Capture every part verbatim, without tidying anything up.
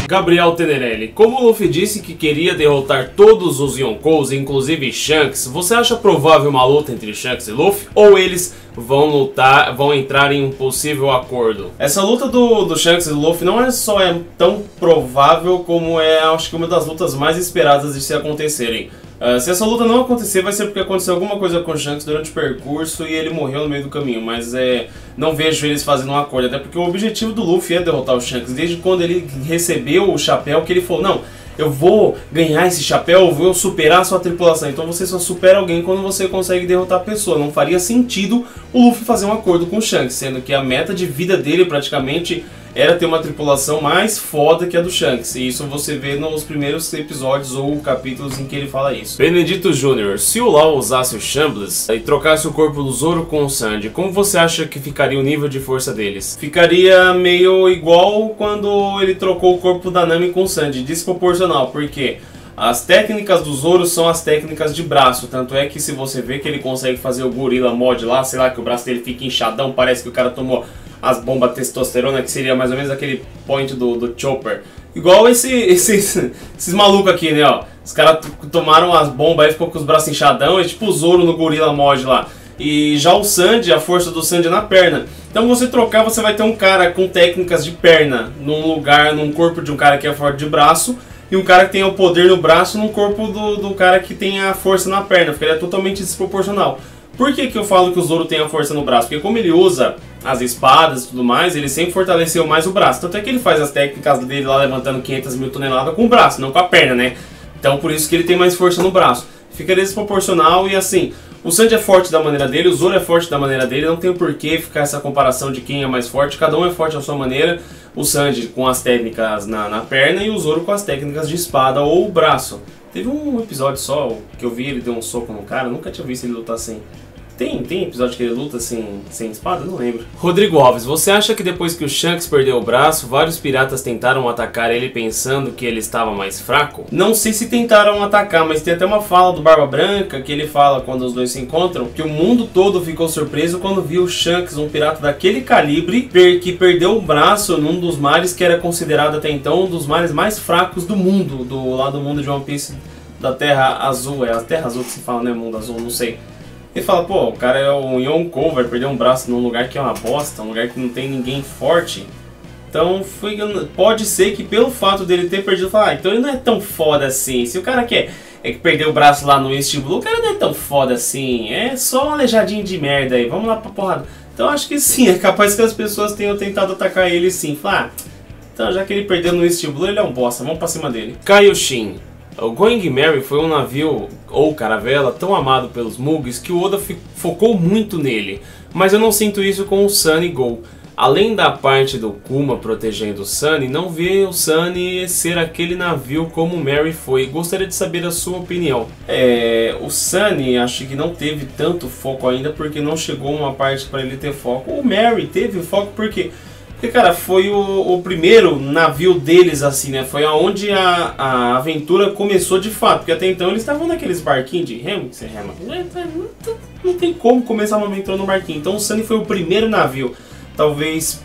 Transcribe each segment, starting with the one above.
Gabriel Tenerelli, como o Luffy disse que queria derrotar todos os Yonkous, inclusive Shanks, você acha provável uma luta entre Shanks e Luffy? Ou eles vão lutar, vão entrar em um possível acordo? Essa luta do, do Shanks e do Luffy não é só é tão provável como é, acho que uma das lutas mais esperadas de se acontecerem. Uh, se essa luta não acontecer, vai ser porque aconteceu alguma coisa com o Shanks durante o percurso e ele morreu no meio do caminho, mas é, não vejo eles fazendo um acordo, até porque o objetivo do Luffy é derrotar o Shanks, desde quando ele recebeu o chapéu, que ele falou, não, eu vou ganhar esse chapéu, eu vou superar a sua tripulação. Então você só supera alguém quando você consegue derrotar a pessoa. Não faria sentido o Luffy fazer um acordo com o Shanks, sendo que a meta de vida dele praticamente era ter uma tripulação mais foda que a do Shanks. E isso você vê nos primeiros episódios ou capítulos em que ele fala isso. Benedito Júnior, se o Law usasse o Shambles e trocasse o corpo do Zoro com o Sandy, como você acha que ficaria o nível de força deles? Ficaria meio igual quando ele trocou o corpo da Nami com o Sandy, desproporcional, porque as técnicas do Zoro são as técnicas de braço, tanto é que se você vê que ele consegue fazer o gorila mod lá, sei lá, que o braço dele fica inchadão, parece que o cara tomou as bombas testosterona, que seria mais ou menos aquele point do, do Chopper. Igual esse, esses, esses malucos aqui, né, ó. Os caras tomaram as bombas e ficou com os braços inchadão, é tipo o Zoro no gorila mod lá. E já o Sandy, a força do Sandy é na perna. Então você trocar, você vai ter um cara com técnicas de perna num lugar, num corpo de um cara que é forte de braço, e um cara que tem o poder no braço no corpo do, do cara que tem a força na perna, porque ele é totalmente desproporcional. Por que que eu falo que o Zoro tem a força no braço? Porque como ele usa as espadas e tudo mais, ele sempre fortaleceu mais o braço. Tanto é que ele faz as técnicas dele lá levantando quinhentas mil toneladas com o braço, não com a perna, né? Então por isso que ele tem mais força no braço. Fica desproporcional e assim, o Sandy é forte da maneira dele, o Zoro é forte da maneira dele, não tem por que ficar essa comparação de quem é mais forte, cada um é forte à sua maneira. O Sandy com as técnicas na, na perna e o Zoro com as técnicas de espada ou braço. Teve um episódio só que eu vi ele deu um soco no cara, nunca tinha visto ele lutar assim. Tem, tem episódio que ele luta sem, sem espada? Não lembro. Rodrigo Alves, você acha que depois que o Shanks perdeu o braço, vários piratas tentaram atacar ele pensando que ele estava mais fraco? Não sei se tentaram atacar, mas tem até uma fala do Barba Branca, que ele fala quando os dois se encontram, que o mundo todo ficou surpreso quando viu o Shanks, um pirata daquele calibre, que perdeu o braço num dos mares que era considerado até então um dos mares mais fracos do mundo, do lado do mundo de One Piece, da Terra Azul. É a Terra Azul que se fala, né? Mundo Azul, não sei. Ele fala, pô, o cara é um Yonkou, vai perder um braço num lugar que é uma bosta, um lugar que não tem ninguém forte. Então, foi, pode ser que pelo fato dele ter perdido, falar, ah, então ele não é tão foda assim. Se o cara quer é que perdeu o braço lá no East Blue, o cara não é tão foda assim. É só um aleijadinho de merda aí, vamos lá pra porrada. Então, acho que sim, é capaz que as pessoas tenham tentado atacar ele sim. Falar, ah, então já que ele perdeu no East Blue, ele é um bosta, vamos pra cima dele. Kaioshin. O Going Merry foi um navio, ou caravela, tão amado pelos Mugs que o Oda focou muito nele. Mas eu não sinto isso com o Sunny Go. Além da parte do Kuma protegendo o Sunny, não vê o Sunny ser aquele navio como o Merry foi. Gostaria de saber a sua opinião. É, o Sunny acho que não teve tanto foco ainda porque não chegou uma parte para ele ter foco. O Merry teve foco porque... Porque, cara, foi o, o primeiro navio deles, assim, né? Foi aonde a, a aventura começou de fato. Porque até então eles estavam naqueles barquinhos de remo, que você rema. Não, não tem como começar uma aventura no barquinho. Então o Sunny foi o primeiro navio. Talvez...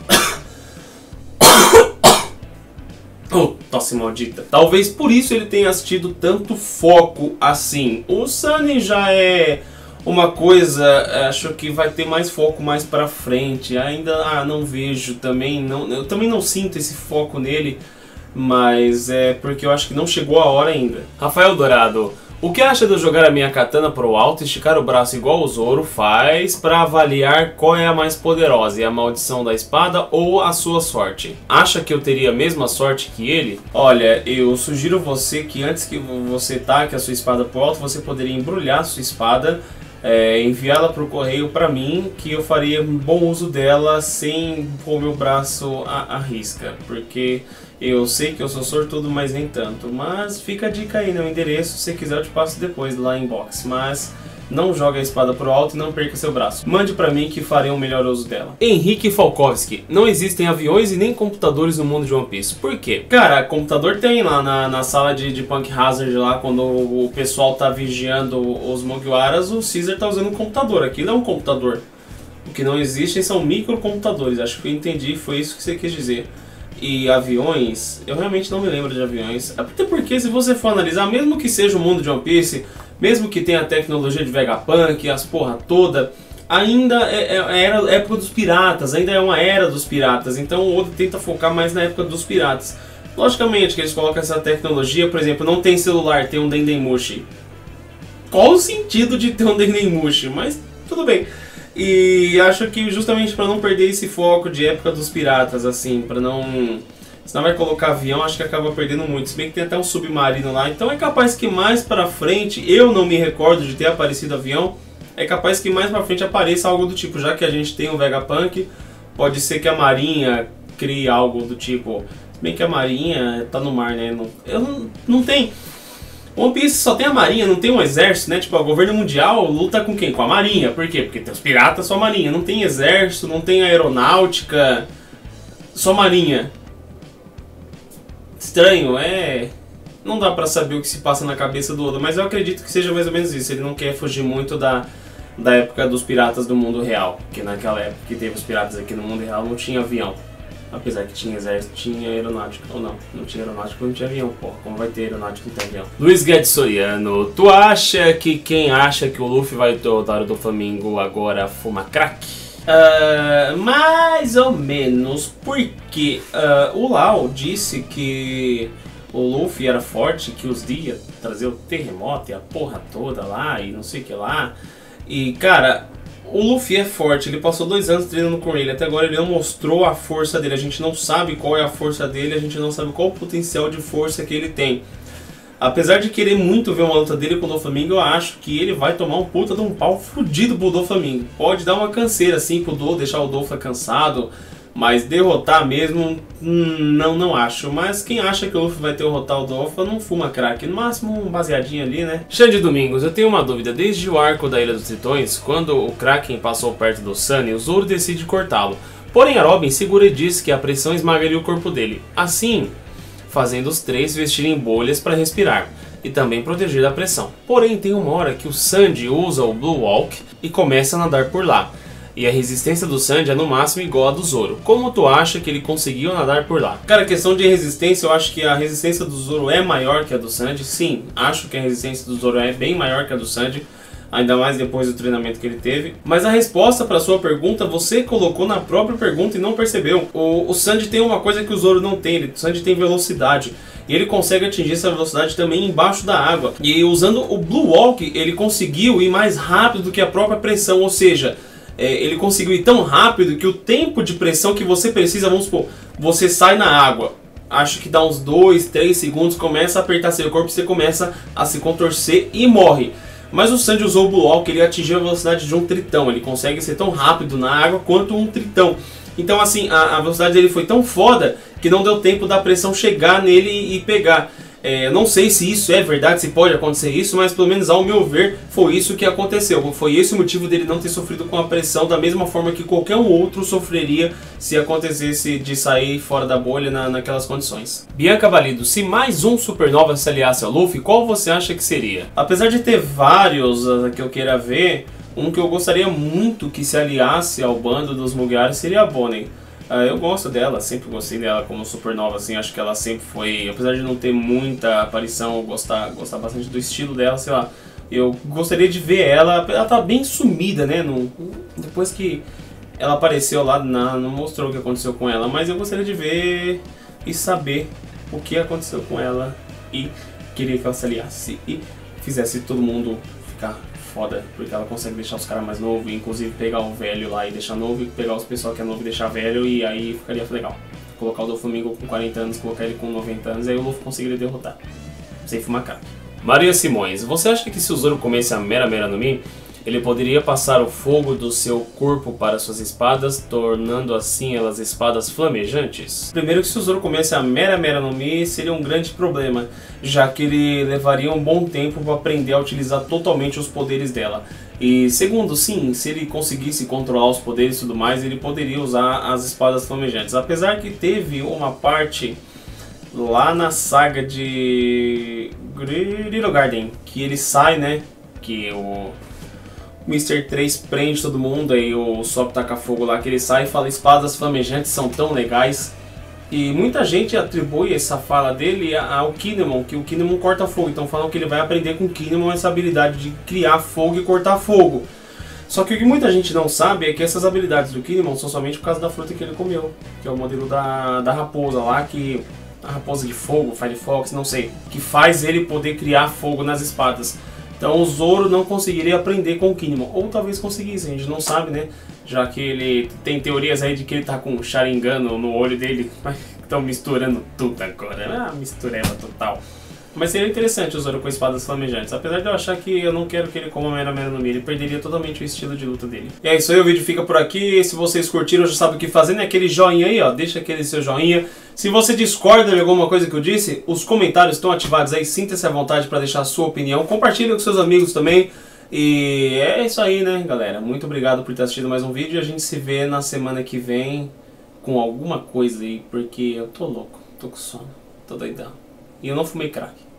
oh, tosse maldita. Talvez por isso ele tenha tido tanto foco assim. O Sunny já é... uma coisa, acho que vai ter mais foco mais pra frente. Ainda ah, não vejo também, não, eu também não sinto esse foco nele, mas é porque eu acho que não chegou a hora ainda. Rafael Dourado, o que acha de eu jogar a minha katana pro alto e esticar o braço igual o Zoro faz pra avaliar qual é a mais poderosa, e a maldição da espada ou a sua sorte? Acha que eu teria a mesma sorte que ele? Olha, eu sugiro você que antes que você taque a sua espada pro alto, você poderia embrulhar a sua espada, É, enviá-la para o correio para mim, que eu faria um bom uso dela sem pôr meu braço à, à risca, porque eu sei que eu sou sortudo, mas nem tanto. Mas fica a dica aí, né? O endereço, se quiser eu te passo depois lá em box, mas não joga a espada pro alto e não perca seu braço. Mande pra mim que farei um melhor uso dela. Henrique Falkowski, não existem aviões e nem computadores no mundo de One Piece. Por quê? Cara, computador tem lá na, na sala de, de Punk Hazard lá, quando o, o pessoal tá vigiando os Mugiwaras, o Caesar tá usando um computador. Aquilo é um computador. O que não existem são microcomputadores. Acho que eu entendi, foi isso que você quis dizer. e aviões, eu realmente não me lembro de aviões. Até porque, se você for analisar, mesmo que seja o mundo de One Piece, mesmo que tenha a tecnologia de Vegapunk, as porra toda, ainda é, é, é a época dos piratas, ainda é uma era dos piratas. Então o Oda tenta focar mais na época dos piratas. Logicamente que eles colocam essa tecnologia, por exemplo, não tem celular, tem um Dendemushi. Qual o sentido de ter um Dendemushi? Mas tudo bem. E acho que justamente para não perder esse foco de época dos piratas, assim, para não... Senão vai colocar avião, acho que acaba perdendo muito. Se bem que tem até um submarino lá, então é capaz que mais pra frente, eu não me recordo de ter aparecido avião, é capaz que mais pra frente apareça algo do tipo, já que a gente tem o Vegapunk, pode ser que a Marinha crie algo do tipo... Se bem que a Marinha tá no mar, né? Não, eu não, não tem... One Piece só tem a Marinha, não tem um exército, né? Tipo, o governo mundial luta com quem? Com a Marinha. Por quê? Porque tem os piratas, só a Marinha. Não tem exército, não tem aeronáutica, só Marinha. Estranho, é... Não dá pra saber o que se passa na cabeça do Oda, mas eu acredito que seja mais ou menos isso. Ele não quer fugir muito da, da época dos piratas do mundo real. Porque naquela época que teve os piratas aqui no mundo real não tinha avião. Apesar que tinha exército, tinha aeronáutica. Ou não, não tinha aeronática, não tinha avião, porra. Como vai ter aeronática e não tem avião? Luiz Guedes Soriano, tu acha que quem acha que o Luffy vai derrotar o Doflamingo agora fuma crack? Uh, mais ou menos, porque uh, o Lau disse que o Luffy era forte, que os dias trazer o terremoto e a porra toda lá e não sei o que lá. E cara... O Luffy é forte, ele passou dois anos treinando com ele, até agora ele não mostrou a força dele, a gente não sabe qual é a força dele, a gente não sabe qual o potencial de força que ele tem. Apesar de querer muito ver uma luta dele com o Doflamingo, eu acho que ele vai tomar um puta de um pau fudido pro Doflamingo. Pode dar uma canseira assim pro Do, deixar o Dofla cansado, mas derrotar mesmo, não, não acho. Mas quem acha que o Luffy vai derrotar o Dofla não fuma crack, no máximo um baseadinho ali, né? Xande Domingos, eu tenho uma dúvida. Desde o arco da Ilha dos Tritões, quando o Kraken passou perto do Sunny, o Zoro decide cortá-lo. Porém, a Robin segura e diz que a pressão esmagaria o corpo dele. Assim, fazendo os três vestirem bolhas para respirar e também proteger da pressão. Porém, tem uma hora que o Sandy usa o Blue Walk e começa a nadar por lá. E a resistência do Sandy é no máximo igual a do Zoro. Como tu acha que ele conseguiu nadar por lá? Cara, questão de resistência, eu acho que a resistência do Zoro é maior que a do Sandy. Sim, acho que a resistência do Zoro é bem maior que a do Sandy. Ainda mais depois do treinamento que ele teve. Mas a resposta para sua pergunta, você colocou na própria pergunta e não percebeu. O, o Sandy tem uma coisa que o Zoro não tem. Ele, o Sandy tem velocidade. E ele consegue atingir essa velocidade também embaixo da água. E usando o Blue Walk, ele conseguiu ir mais rápido do que a própria pressão. Ou seja... É, ele conseguiu ir tão rápido que o tempo de pressão que você precisa, vamos supor, você sai na água, acho que dá uns dois, três segundos, começa a apertar seu corpo, você começa a se contorcer e morre. Mas o Sandy usou o Blue Walk, ele atingiu a velocidade de um tritão, ele consegue ser tão rápido na água quanto um tritão. Então assim, a, a velocidade dele foi tão foda que não deu tempo da pressão chegar nele e, e pegar. É, não sei se isso é verdade, se pode acontecer isso, mas pelo menos ao meu ver foi isso que aconteceu. Foi esse o motivo dele não ter sofrido com a pressão da mesma forma que qualquer um outro sofreria se acontecesse de sair fora da bolha na, naquelas condições. Bianca Valido, se mais um Supernova se aliasse ao Luffy, qual você acha que seria? Apesar de ter vários uh, que eu queira ver, um que eu gostaria muito que se aliasse ao bando dos Mugiwara seria a Bonnie. Uh, eu gosto dela, sempre gostei dela como Supernova, assim, acho que ela sempre foi, apesar de não ter muita aparição, eu gostar, gostar bastante do estilo dela, sei lá, eu gostaria de ver ela, ela tá bem sumida, né, no, depois que ela apareceu lá, na, não mostrou o que aconteceu com ela, mas eu gostaria de ver e saber o que aconteceu com ela e queria que ela se aliasse e fizesse todo mundo ficar foda, porque ela consegue deixar os caras mais novos, inclusive pegar o velho lá e deixar novo, e pegar os pessoal que é novo e deixar velho, e aí ficaria legal. Colocar o Doflamingo com quarenta anos, colocar ele com noventa anos, aí o Luffy conseguiria derrotar, sem fumar cara. Maria Simões, você acha que se o Zoro comesse a Mera Mera no Mi, ele poderia passar o fogo do seu corpo para suas espadas, tornando assim elas espadas flamejantes? Primeiro que se o Zoro comesse a Mera Mera no Mi, seria um grande problema, já que ele levaria um bom tempo para aprender a utilizar totalmente os poderes dela. E segundo, sim, se ele conseguisse controlar os poderes e tudo mais, ele poderia usar as espadas flamejantes. Apesar que teve uma parte lá na saga de Little Garden, que ele sai, né, que o mister três prende todo mundo, aí o Sop taca fogo lá, que ele sai e fala: espadas flamejantes são tão legais. E muita gente atribui essa fala dele ao Kinemon, que o Kinemon corta fogo. Então falam que ele vai aprender com o Kinemon essa habilidade de criar fogo e cortar fogo. Só que o que muita gente não sabe é que essas habilidades do Kinemon são somente por causa da fruta que ele comeu. Que é o modelo da, da raposa lá, que... a raposa de fogo, Firefox, não sei. Que faz ele poder criar fogo nas espadas. Então o Zoro não conseguiria aprender com o Kinemon. Ou talvez conseguisse, a gente não sabe, né? Já que ele tem teorias aí de que ele tá com um Sharingan no olho dele. Estão misturando tudo agora. Ah, mistureba total. Mas seria interessante o Zoro com espadas flamejantes. Apesar de eu achar que eu não quero que ele coma Mera Mera no Mi, ele perderia totalmente o estilo de luta dele. E é isso aí, o vídeo fica por aqui. Se vocês curtiram, já sabe o que fazer, né? Aquele joinha aí, ó. Deixa aquele seu joinha. Se você discorda de alguma coisa que eu disse, os comentários estão ativados aí. Sinta-se à vontade para deixar a sua opinião. Compartilhe com seus amigos também. E é isso aí, né, galera? Muito obrigado por ter assistido mais um vídeo. E a gente se vê na semana que vem com alguma coisa aí, porque eu tô louco. Tô com sono. Tô doidão. E eu não fumei crack.